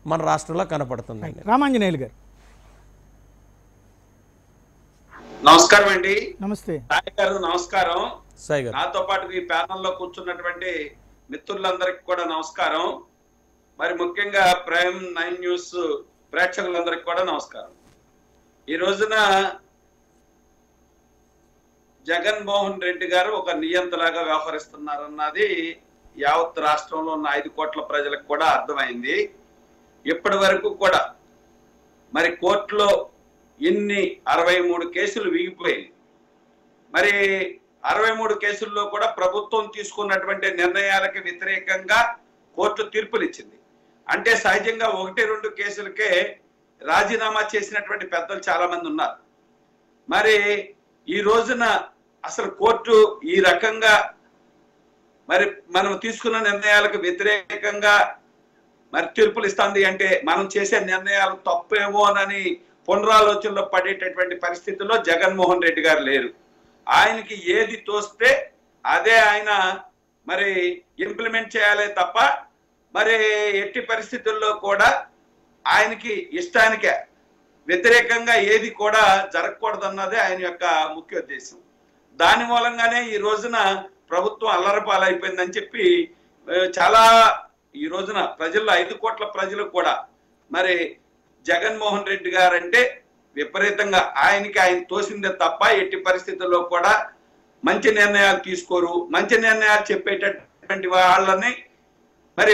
మన రాష్ట్రంలో కనపడుతుంది. రామాంజనేయులు గారు నమస్కారం అండి. నమస్తే. సాయి గారు నమస్కారం. సాయి గారు, నాతో పాటు ఈ ప్యానల్లో కూర్చున్నటువంటి మిత్రులందరికీ కూడా నమస్కారం. మరి ముఖ్యంగా ప్రైమ్ 9 న్యూస్ ప్రేక్షకులందరికీ కూడా నమస్కారం. ఈ రోజున జగన్మోహన్ రెడ్డి గారు ఒక నియంతలాగా వ్యవహరిస్తున్నారన్నది యావత్ రాష్ట్రంలో ఉన్న 5 కోట్ల ప్రజలకు కూడా అర్థమైంది. ఇప్పటి వరకు కూడా మరి కోర్టులో ఇన్ని 63 కేసులు వీగిపోయాయి. మరి 63 కేసుల్లో కూడా ప్రభుత్వం తీసుకున్నటువంటి నిర్ణయాలకు వ్యతిరేకంగా కోర్టు తీర్పులు ఇచ్చింది. అంటే సహజంగా 1-2 కేసులకే రాజీనామా చేసినటువంటి పెద్దలు చాలా మంది ఉన్నారు. మరి ఈ రోజున అసలు కోర్టు ఈ రకంగా మరి మనం తీసుకున్న నిర్ణయాలకు వ్యతిరేకంగా మరి తీర్పులు ఇస్తుంది అంటే మనం చేసే నిర్ణయాలు తప్పేమోనని పునరాలోచనలో పడేటటువంటి పరిస్థితుల్లో జగన్మోహన్ రెడ్డి గారు లేరు. ఆయనకి ఏది తోస్తే అదే ఆయన మరి ఇంప్లిమెంట్ చేయాలే తప్ప మరి ఎట్టి పరిస్థితుల్లో కూడా ఆయనకి ఇష్టానికే వ్యతిరేకంగా ఏది కూడా జరగకూడదన్నదే ఆయన యొక్క ముఖ్య ఉద్దేశం. దాని మూలంగానే ఈ రోజున ప్రభుత్వం అల్లరపాలైపోయిందని చెప్పి చాలా ఈ రోజున ప్రజల్లో 5 కోట్ల ప్రజలు కూడా మరి జగన్మోహన్ రెడ్డి గారు అంటే విపరీతంగా ఆయన తోసిందే తప్ప ఎట్టి పరిస్థితుల్లో కూడా మంచి నిర్ణయాలు తీసుకోరు. మంచి నిర్ణయాలు చెప్పేటటువంటి వాళ్ళని మరి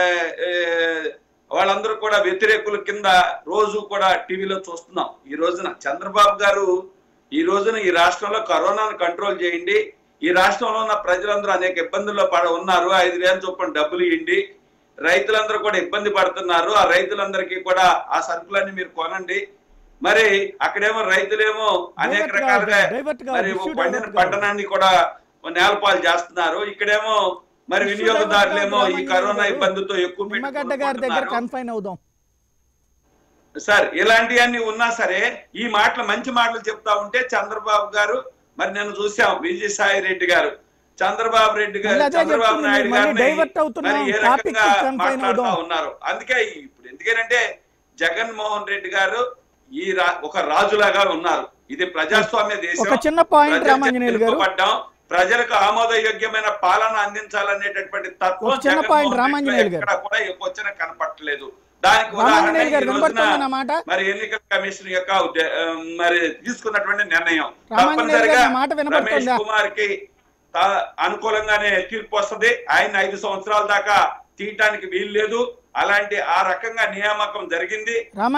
వాళ్ళందరూ కూడా వ్యతిరేకుల కింద రోజు కూడా టీవీలో చూస్తున్నాం. ఈ రోజున చంద్రబాబు గారు ఈ రోజున ఈ రాష్ట్రంలో కరోనాను కంట్రోల్ చేయండి, ఈ రాష్ట్రంలో ఉన్న ప్రజలందరూ అనేక ఇబ్బందుల్లో ఉన్నారు, 5,000 చొప్పున డబ్బులు ఇవ్వండి, రైతులందరూ కూడా ఇబ్బంది పడుతున్నారు, ఆ రైతులందరికీ కూడా ఆ సరుకులన్నీ మీరు కొనండి. మరి అక్కడేమో రైతులేమో అనేక రకాలుగా మరి పండిన పంటనాన్ని కూడా నేలపాలు చేస్తున్నారు, ఇక్కడేమో మరి వినియోగదారులేమో ఈ కరోనా ఇబ్బందితో ఎక్కువ పెట్టుకుంటున్నారు. సార్ ఇలాంటివన్నీ ఉన్నా సరే ఈ మంచి మాటలు చెప్తా ఉంటే చంద్రబాబు గారు మరి నేను చూసాం విజయసాయి రెడ్డి గారు చంద్రబాబు నాయుడు గారిని మరి ఏ రకంగా మాట్లాడుతూ ఉన్నారు. అందుకే ఇప్పుడు ఎందుకంటే జగన్మోహన్ రెడ్డి గారు ఒక రాజులాగా ఉన్నారు. ఇది ప్రజాస్వామ్య దేశం, పడ్డాం, ప్రజలకు ఆమోదయోగ్యమైన పాలన అందించాలనేటటువంటి తత్వం ఎక్కడ కూడా వచ్చిన కనపట్టలేదు. దానికి ఉదాహరణ మరి ఎన్నికల కమిషన్ యొక్క మరి తీసుకున్నటువంటి నిర్ణయం తప్పనిసరిగా రమేష్ కుమార్ కి అనుకూలంగానే తీర్పు వస్తుంది. ఆయన 5 సంవత్సరాల దాకా తీయటానికి వీలు లేదు. అలాంటి ఆ రకంగా నియామకం జరిగింది.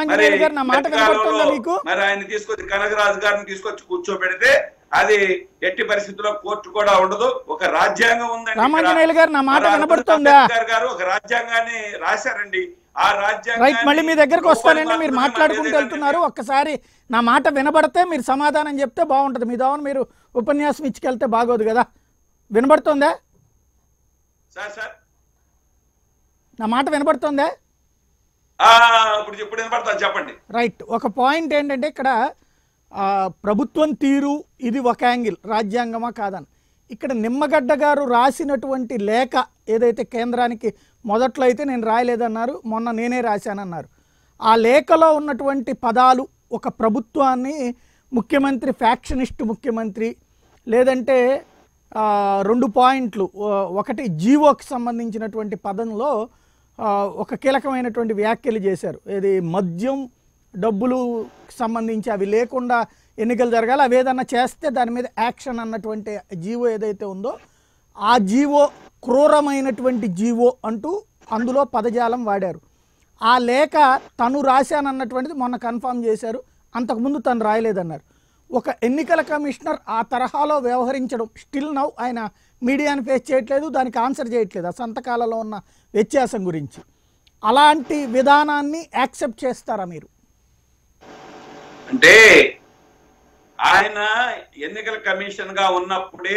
మరి ఆయన తీసుకొచ్చి కనకరాజు గారిని తీసుకొచ్చి కూర్చోబెడితే అది ఎట్టి పరిస్థితుల్లో కోర్టు కూడా ఉండదు. ఒక రాజ్యాంగం ఉందండి గారు ఒక రాజ్యాంగాన్ని రాశారండి. ఆ రాజ్యాంగం మళ్ళీ మీ దగ్గరకు వస్తానండి, మీరు మాట్లాడుకుంటూ వెళ్తున్నారు. ఒక్కసారి నా మాట వినబడితే మీరు సమాధానం చెప్తే బాగుంటుంది. మీ దావన మీరు ఉపన్యాసం ఇచ్చుకెళ్తే బాగోదు కదా. వినబడుతుందా సార్? నా మాట వినబడుతుందా? ఇప్పుడు వినబడతా, చెప్పండి. రైట్. ఒక పాయింట్ ఏంటంటే ఇక్కడ ప్రభుత్వం తీరు ఇది ఒక యాంగిల్, రాజ్యాంగమా కాదని. ఇక్కడ నిమ్మగడ్డ గారు రాసినటువంటి లేఖ ఏదైతే కేంద్రానికి మొదట్లో అయితే నేను రాయలేదన్నారు, మొన్న నేనే రాశానన్నారు. ఆ లేఖలో ఉన్నటువంటి పదాలు ఒక ప్రభుత్వాన్ని ముఖ్యమంత్రి ఫ్యాక్షనిస్ట్ ముఖ్యమంత్రి, లేదంటే 2 పాయింట్లు, ఒకటి జీవోకి సంబంధించినటువంటి పదంలో ఒక కీలకమైనటువంటి వ్యాఖ్యలు చేశారు. ఏది మద్యం డబ్బులు సంబంధించి అవి లేకుండా ఎన్నికలు జరగాలి, అవి ఏదన్నా చేస్తే దాని మీద యాక్షన్ అన్నటువంటి జీవో ఏదైతే ఉందో ఆ జీవో క్రూరమైనటువంటి జీవో అంటూ అందులో పదజాలం వాడారు. ఆ లేఖ తను రాశానన్నటువంటిది మొన్న కన్ఫర్మ్ చేశారు, అంతకుముందు తను రాయలేదన్నారు. ఒక ఎన్నికల కమిషనర్ ఆ తరహాలో వ్యవహరించడం స్టిల్ నౌ ఆయన మీడియాని ఫేస్ చేయట్లేదు, దానికి ఆన్సర్ చేయట్లేదు ఆ సంతకాలలో ఉన్న వ్యత్యాసం గురించి. అలాంటి విధానాన్ని యాక్సెప్ట్ చేస్తారా మీరు? అంటే ఆయన ఎన్నికల కమిషన్ గా ఉన్నప్పుడే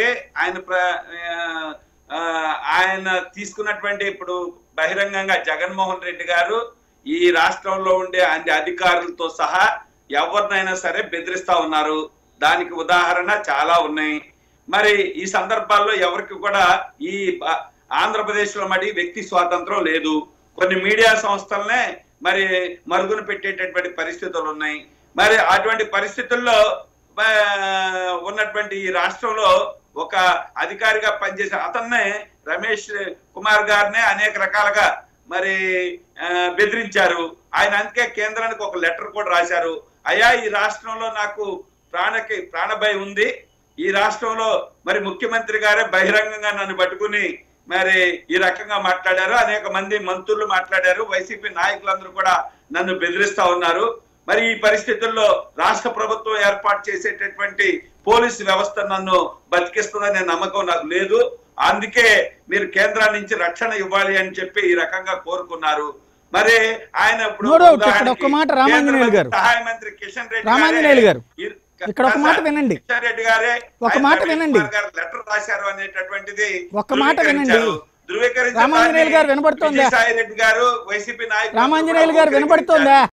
ఆయన తీసుకున్నటువంటి ఇప్పుడు బహిరంగంగా జగన్మోహన్ రెడ్డి గారు ఈ రాష్ట్రంలో ఉండే అన్ని అధికారులతో సహా ఎవరినైనా సరే బెదిరిస్తా ఉన్నారు. దానికి ఉదాహరణ చాలా ఉన్నాయి. మరి ఈ సందర్భాల్లో ఎవరికి కూడా ఈ ఆంధ్రప్రదేశ్ లో వ్యక్తి స్వాతంత్రం లేదు. కొన్ని మీడియా సంస్థలనే మరి మరుగున పెట్టేటటువంటి పరిస్థితులు ఉన్నాయి. మరి అటువంటి పరిస్థితుల్లో ఉన్నటువంటి ఈ రాష్ట్రంలో ఒక అధికారిగా పనిచేసే అతన్నే రమేష్ కుమార్ గారినే అనేక రకాలుగా మరి బెదిరించారు. ఆయన అందుకే కేంద్రానికి ఒక లెటర్ కూడా రాశారు. అయ్యా, ఈ రాష్ట్రంలో నాకు ప్రాణభయం ఉంది, ఈ రాష్ట్రంలో మరి ముఖ్యమంత్రి గారే బహిరంగంగా నన్ను పట్టుకుని మరి ఈ రకంగా మాట్లాడారు, అనేక మంది మంత్రులు మాట్లాడారు, వైసీపీ నాయకులందరూ కూడా నన్ను బెదిరిస్తా ఉన్నారు. మరి ఈ పరిస్థితుల్లో రాష్ట్ర ప్రభుత్వం ఏర్పాటు చేసేటటువంటి పోలీసు వ్యవస్థ నన్ను బతికిస్తుందనే నమ్మకం నాకు లేదు, అందుకే మీరు కేంద్రం నుంచి రక్షణ ఇవ్వాలి అని చెప్పి ఈ రకంగా కోరుకున్నారు. మరి ఆయన ఇప్పుడు సహాయ మంత్రి కిషన్ రెడ్డి గారు ఇక్కడ ఒక మాట వినండి, కిషన్ రెడ్డి గారే ఒక మాట వినండి, లెటర్ రాశారు అనేటటువంటిది ఒక మాట వినండి. రామాంజనేయులు గారు వినపడుతోందా? సాయి రెడ్డి గారు వైసీపీ నాయకులు రామాంజనేయులు గారు వినపడుతోందా?